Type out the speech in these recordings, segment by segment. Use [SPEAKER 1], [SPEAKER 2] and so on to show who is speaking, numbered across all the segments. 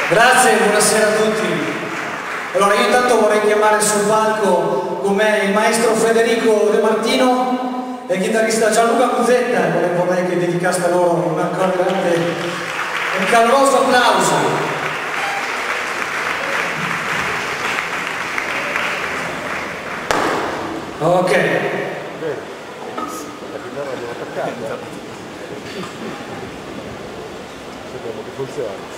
[SPEAKER 1] Grazie, buonasera a tutti. Allora io intanto vorrei chiamare sul palco con me il maestro Federico De Martino e il chitarrista Gianluca Cuzzetta, e vorrei che dedicaste a loro un caloroso applauso. Ok.
[SPEAKER 2] La chitarra viene attaccata. Speriamo che funzioni.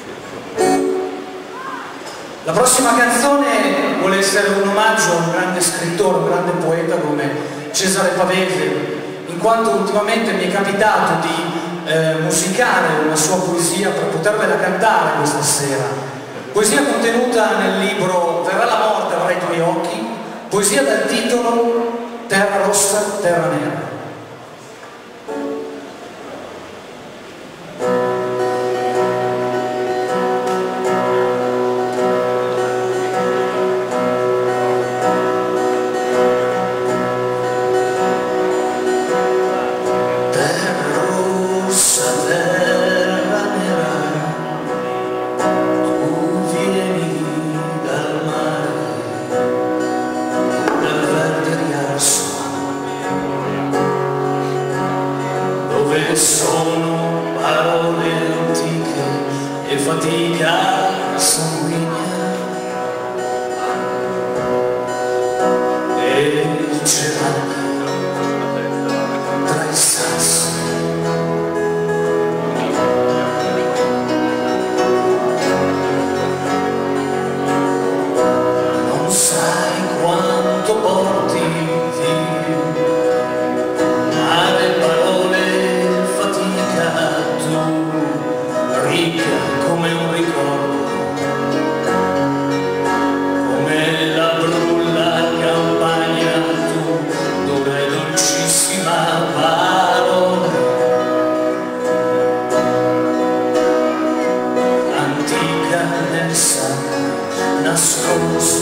[SPEAKER 1] La prossima canzone vuole essere un omaggio a un grande scrittore, un grande poeta come Cesare Pavese, in quanto ultimamente mi è capitato di musicare una sua poesia per potervela cantare questa sera. Poesia contenuta nel libro Verrà la morte, avrai i tuoi occhi, poesia dal titolo Terra rossa, terra nera. Sono parole antiche e fatica sanguigna e il ceracchio tra i sassi. Non sai quanto porti via. Come un ricordo, come la brulla campagna tu, dove dolcissima parola, antica nel sangue nascosta.